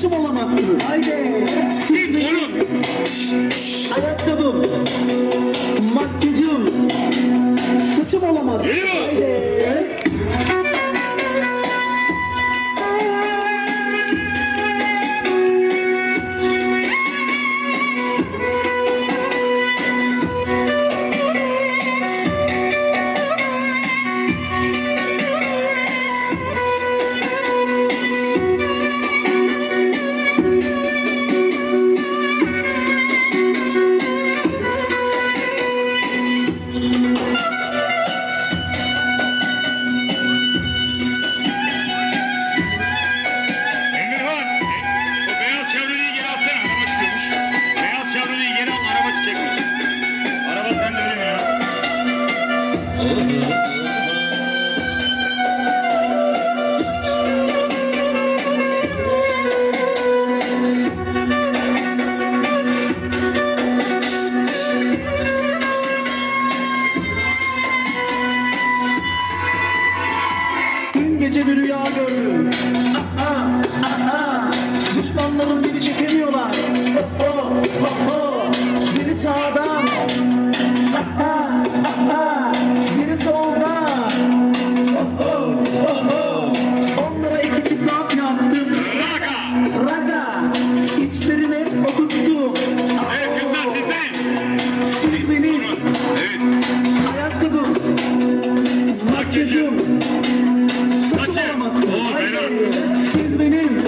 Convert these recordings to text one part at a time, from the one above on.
saçım olamazsınız. Haydi. Siz benim ayakkabım, makyajım, saçım olamazsınız. Haydi. Gece bir rüya gördüm. Düşmanlarım beni çekemiyorlar. Biri sağdan, biri soldan. Onlara iki çıplak yaptım. Raga, içlerine oturttum. Siz benim ayakkabım, makyajım, siz benim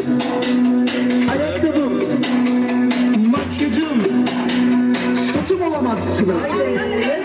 ayakkabım, makyajım, saçım olamazsınız.